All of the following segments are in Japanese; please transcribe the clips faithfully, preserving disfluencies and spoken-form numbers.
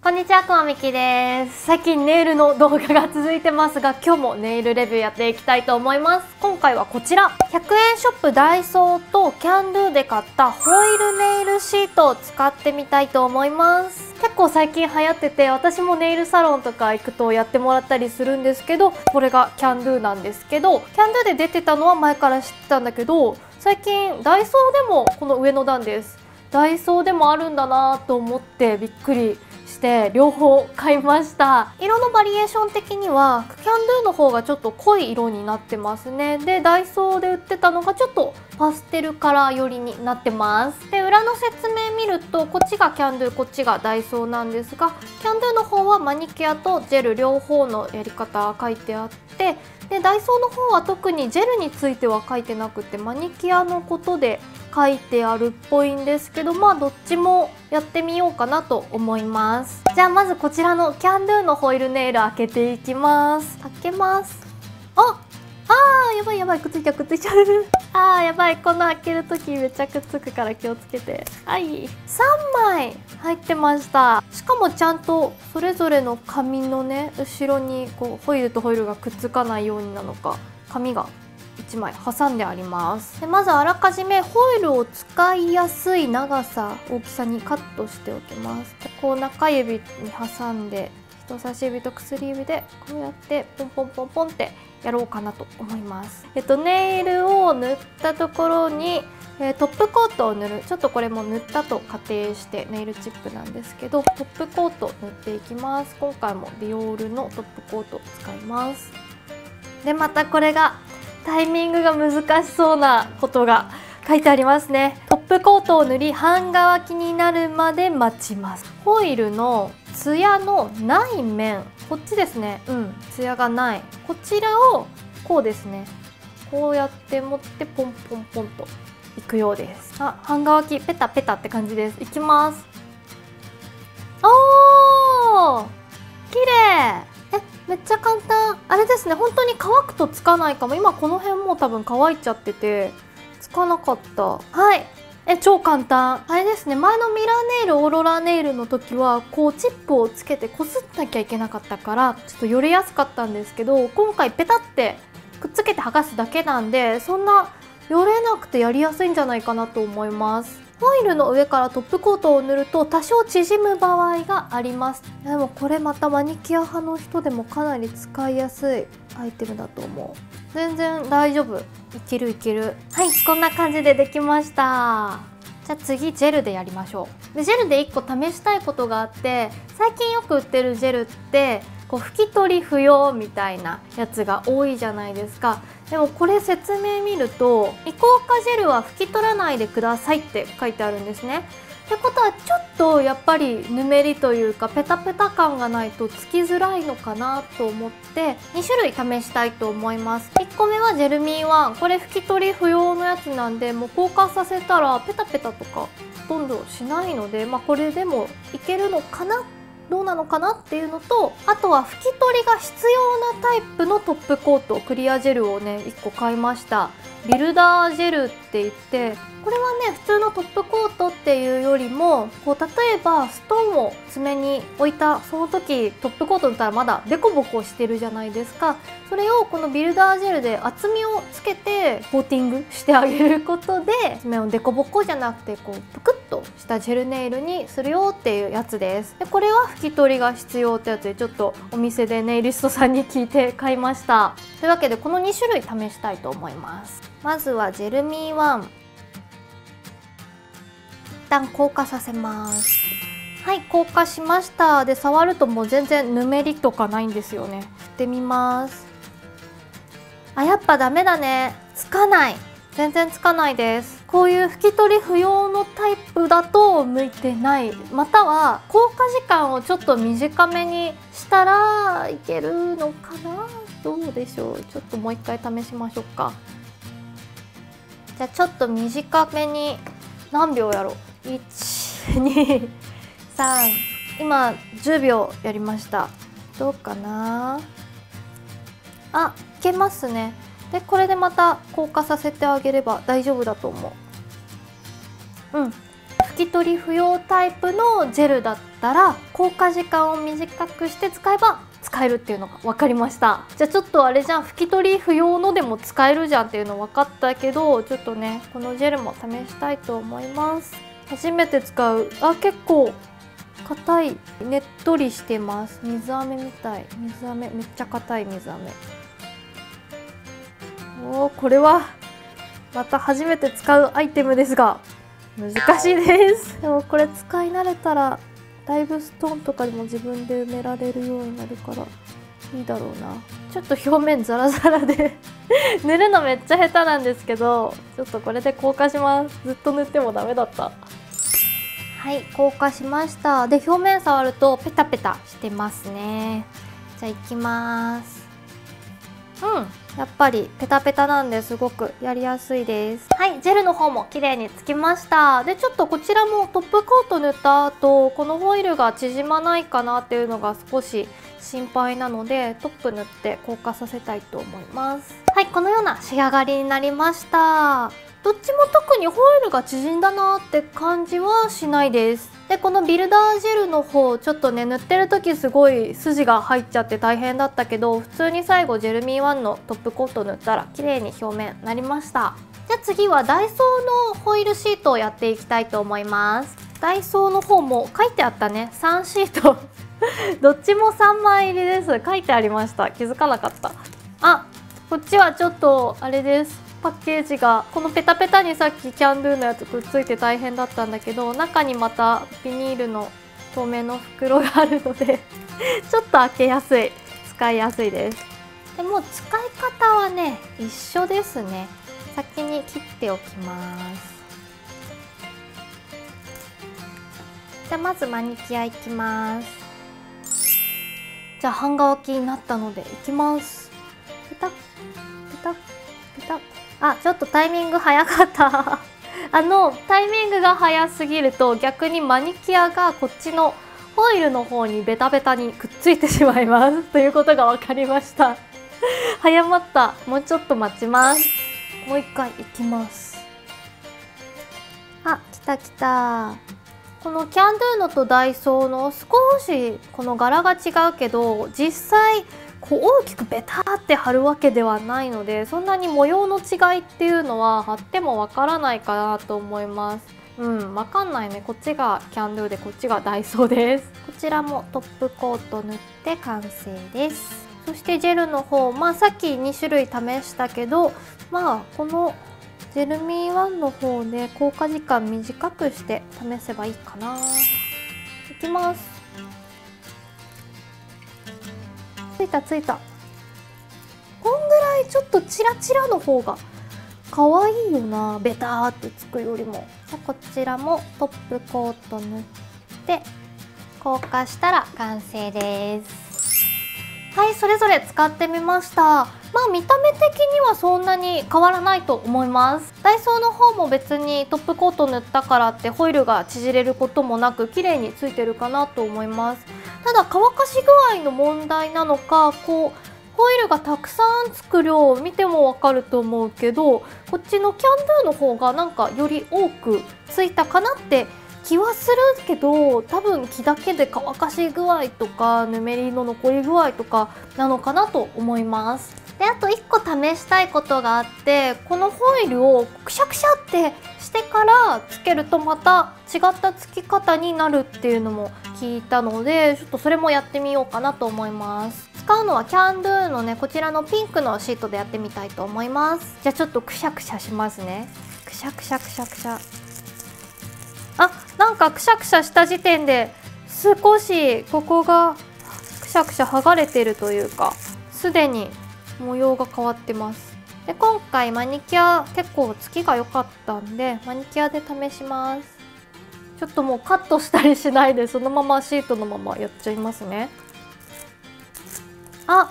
こんにちは、くまみきです。最近ネイルの動画が続いてますが、今日もネイルレビューやっていきたいと思います。今回はこちら、ひゃくえんショップダイソーとキャンドゥで買ったホイールネイルシートを使ってみたいと思います。結構最近流行ってて、私もネイルサロンとか行くとやってもらったりするんですけど、これがキャンドゥなんですけど、キャンドゥで出てたのは前から知ってたんだけど、最近ダイソーでもこの上の段です。ダイソーでもあるんだなと思ってびっくりして両方買いました。色のバリエーション的にはキャンドゥの方がちょっと濃い色になってますね。でダイソーで売ってたのがちょっとパステルカラー寄りになってます。で裏の説明見るとこっちがキャンドゥ、こっちがダイソーなんですが、キャンドゥの方はマニキュアとジェル両方のやり方が書いてあって、でダイソーの方は特にジェルについては書いてなくてマニキュアのことで書いてあるっぽいんですけど、まあどっちもやってみようかなと思います。じゃあまずこちらのキャンドゥのホイールネイル開けていきます。開けます。ああーやばいやばい、くっついちゃうくっついちゃうあーやばい、この開ける時めっちゃくっつくから気をつけて。はいさんまい入ってました。しかもちゃんとそれぞれの紙のね後ろにこうホイールとホイールがくっつかないようになのか紙がいちまい挟んであります。でまずあらかじめホイールを使いやすい長さ大きさにカットしておきます。こう中指に挟んで人差し指と薬指でこうやってポンポンポンポンってやろうかなと思います。えっとネイルを塗ったところに、えー、トップコートを塗る。ちょっとこれも塗ったと仮定してネイルチップなんですけど、トップコート塗っていきます。今回もディオールのトップコートを使います。でまたこれがタイミングが難しそうなことが書いてありますね。トップコートを塗り半乾きになるまで待ちます。ホイールのツヤのない面、こっちですね。うんツヤがないこちらをこうですね、こうやって持ってポンポンポンといくようです。あ半乾きペタペタって感じです。いきます。おー綺麗。えめっちゃ簡単。あれですね、本当に乾くとつかないかも。今この辺もう多分乾いちゃっててつかなかった。はいえ超簡単。あれですね、前のミラーネイルオーロラネイルの時はこうチップをつけてこすんなきゃいけなかったからちょっとよれやすかったんですけど、今回ペタってくっつけて剥がすだけなんでそんなよれなくてやりやすいんじゃないかなと思います。ホイールの上からトップコートを塗ると多少縮む場合があります。でもこれまたマニキュア派の人でもかなり使いやすいアイテムだと思う。全然大丈夫。いけるいける。はいこんな感じでできました。じゃあ次ジェルでやりましょう。でジェルでいっこ試したいことがあって、最近よく売ってるジェルってこう拭き取り不要みたいなやつが多いじゃないですか。でもこれ説明見るとイコーカジェルは拭き取らないでくださいって書いてあるんですね。ってことはちょっとやっぱりぬめりというかペタペタ感がないとつきづらいのかなと思ってにしゅるい試したいと思います。いっこめはジェルミーワン。これ拭き取り不要のやつなんで、もう交換させたらペタペタとかほとんどしないので、まあ、これでもいけるのかな、どうなのかなっていうのと、あとは拭き取りが必要なタイプのトップコートクリアジェルをねいっこ買いました。ビルダージェルって言って、これはね普通のトップコートっていうよりもこう例えばストーンを爪に置いたその時トップコート塗ったらまだデコボコしてるじゃないですか。それをこのビルダージェルで厚みをつけてコーティングしてあげることで爪をデコボコじゃなくてこうぷくっとしたジェルネイルにするよっていうやつです。でこれは拭き取りが必要ってやつでちょっとお店でネイリストさんに聞いて買いました。というわけでこのにしゅるい試したいと思います。まずはジェルミーワン、一旦硬化させます。はい硬化しました。で触るともう全然ぬめりとかないんですよね。振ってみます。あやっぱダメだね、つかない。全然つかないです。こういう拭き取り不要のタイプだと向いてない、または硬化時間をちょっと短めにしたらいけるのかな。どうでしょう。ちょっともう一回試しましょうか。じゃあちょっと短めに何秒やろう。いちにさん今じゅうびょうやりました。どうかなあ、いけますね。でこれでまた硬化させてあげれば大丈夫だと思う。うん拭拭き取り不要タイプのジェルだったら効果時間を短くして使えば使えるっていうのが分かりました。じゃあちょっとあれじゃん、拭き取り不要のでも使えるじゃんっていうの分かったけど、ちょっとねこのジェルも試したいと思います。初めて使う。あ、結構硬い、ねっとりしてます。水飴みたい。水飴めっちゃ硬い水飴。おー、これはまた初めて使うアイテムですが難しいです。でもこれ使い慣れたらだいぶストーンとかにも自分で埋められるようになるからいいだろうな。ちょっと表面ザラザラで塗るのめっちゃ下手なんですけど、ちょっとこれで硬化します。ずっと塗ってもダメだった。はい、硬化しました。で、表面触るとペタペタしてますね。じゃあいきます。うん、やっぱりペタペタなんですごくやりやすいです。はい、ジェルの方も綺麗につきました。で、ちょっとこちらもトップコート塗った後、このホイールが縮まないかなっていうのが少し心配なので、トップ塗って硬化させたいと思います。はい、このような仕上がりになりました。どっちも特にホイールが縮んだなって感じはしないです。で、このビルダージェルの方、ちょっとね塗ってる時すごい筋が入っちゃって大変だったけど、普通に最後ジェルミーワンのトップコート塗ったら綺麗に表面なりました。じゃあ次はダイソーのホイールシートをやっていきたいと思います。ダイソーの方も書いてあったね、さんシートどっちもさんまい入りです。書いてありました。気づかなかった。あ、こっちはちょっとあれです。パッケージがこのペタペタにさっきキャンドゥのやつくっついて大変だったんだけど、中にまたビニールの透明の袋があるのでちょっと開けやすい、使いやすいです。でも使い方はね一緒ですね。先に切っておきます。じゃあまずマニキュアいきます。じゃあ半乾きになったのでいきます。ペタッペタッペタッ。あ、ちょっとタイミング早かったあのタイミングが早すぎると逆にマニキュアがこっちのホイールの方にベタベタにくっついてしまいますということが分かりました早まった。もうちょっと待ちます。もう一回いきます。あ、来た来た。このキャンドゥのとダイソーの少しこの柄が違うけど、実際こう大きくベターって貼るわけではないので、そんなに模様の違いっていうのは貼ってもわからないかなと思います。うん、わかんないね。こっちがキャンドゥでこっちがダイソーです。こちらもトップコート塗って完成です。そしてジェルの方、まあさっきにしゅるい試したけど、まあこのジェルミーワンの方で効果時間短くして試せばいいかな。いきます。ついたついた。こんぐらいちょっとチラチラの方が可愛いよな、ベターってつくよりも。こちらもトップコート塗って硬化したら完成です。はい、それぞれ使ってみました。まあ見た目的にはそんなに変わらないと思います。ダイソーの方も別にトップコート塗ったからってホイールが縮れることもなく綺麗についてるかなと思います。ただ乾かし具合の問題なのか、こうホイールがたくさんつく量を見てもわかると思うけど、こっちのキャンドゥの方がなんかより多くついたかなって気はするけど、多分木だけで乾かし具合とかぬめりの残り具合とかなのかなと思います。で、あといっこ試したいことがあって、このホイールをくしゃくしゃってしてからつけるとまた違ったつき方になるっていうのも聞いたので、ちょっとそれもやってみようかなと思います。使うのはキャンドゥのね、こちらのピンクのシートでやってみたいと思います。じゃあちょっとくしゃくしゃしますね。くしゃくしゃくしゃくしゃ。あ、なんかくしゃくしゃした時点で少しここがくしゃくしゃ剥がれてるというか、すでに模様が変わってます。で、今回マニキュア結構つきが良かったんでマニキュアで試します。ちょっともうカットしたりしないでそのままシートのままやっちゃいますね。あ、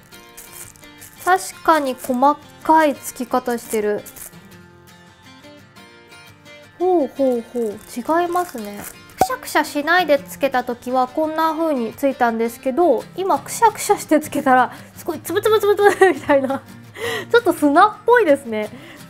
確かに細かいつき方してる。ほうほうほう、違いますね。くしゃくしゃしないでつけた時はこんな風についたんですけど、今くしゃくしゃしてつけたらすごいつぶつぶつぶつぶみたいなちょっと砂っぽいですね。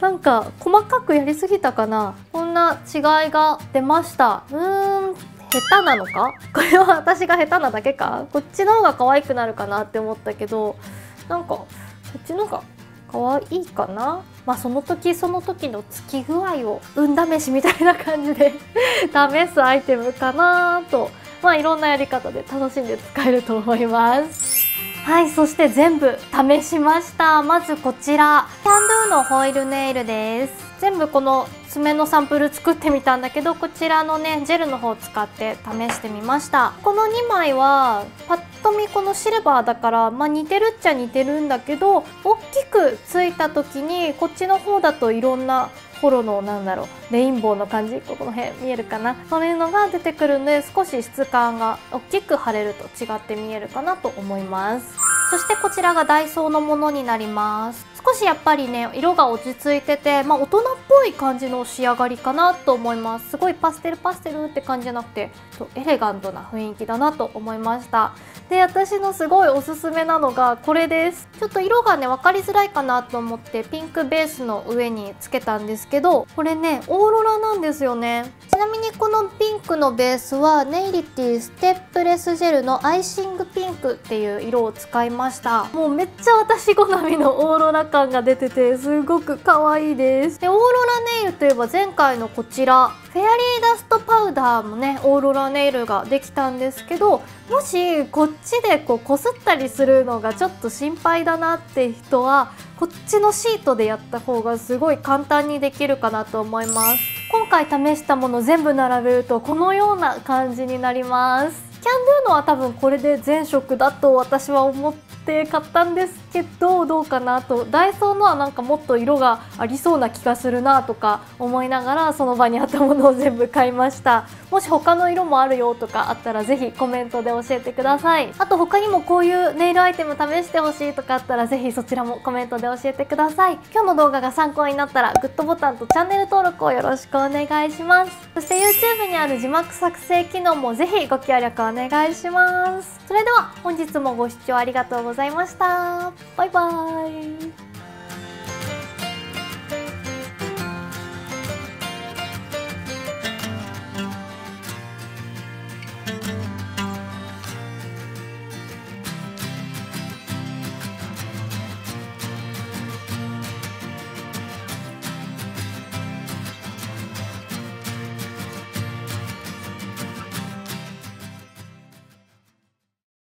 なんか細かくやりすぎたかな。こんな違いが出ました。うーん、下手なのか？これは私が下手なだけか？こっちの方が可愛くなるかなって思ったけど、なんかこっちの方が可愛いかな。まあその時その時のつき具合を運試しみたいな感じで試すアイテムかなと、まあいろんなやり方で楽しんで使えると思います。はい、そして全部試しました。まずこちら、キャンドゥのホイールネイルです。全部この爪のサンプル作ってみたんだけど、こちらのねジェルの方を使って試してみました。このにまいはパッと見このシルバーだから、まあ、似てるっちゃ似てるんだけど、大きくついた時にこっちの方だといろんなホロのなんだろうレインボーの感じ、ここの辺見えるかな、そういうのが出てくるんで、少し質感が大きく貼れると違って見えるかなと思います。そしてこちらがダイソーのものになります。少しやっぱりね色が落ち着いてて、まあ、大人っぽい感じの仕上がりかなと思います。すごいパステルパステルって感じじゃなくてエレガントな雰囲気だなと思いました。で、私のすごいおすすめなのがこれです。ちょっと色がね分かりづらいかなと思ってピンクベースの上につけたんですけど、これねオーロラなんですよね。ちなみにこのピンクのベースはネイリティステップレスジェルのアイシングピンクっていう色を使いました。もうめっちゃ私好みのオーロラ感が出ててすごく可愛いです。で、オーロラネイルといえば前回のこちらフェアリーダストパウダーもねオーロラネイルができたんですけど、もしこっちでこうこすったりするのがちょっと心配だなって人はこっちのシートでやった方がすごい簡単にできるかなと思います。今回試したもの全部並べるとこのような感じになります。キャンドゥのは多分これで全色だと私は思って買ったんですけど、どうかなと。ダイソーのはなんかもっと色がありそうな気がするなとか思いながらその場にあったものを全部買いました。もし他の色もあるよとかあったらぜひコメントで教えてください。あと他にもこういうネイルアイテム試してほしいとかあったらぜひそちらもコメントで教えてください。今日の動画が参考になったらグッドボタンとチャンネル登録をよろしくお願いします。そして YouTube にある字幕作成機能もぜひご協力お願いします。それでは本日もご視聴ありがとうございました。バイバーイ。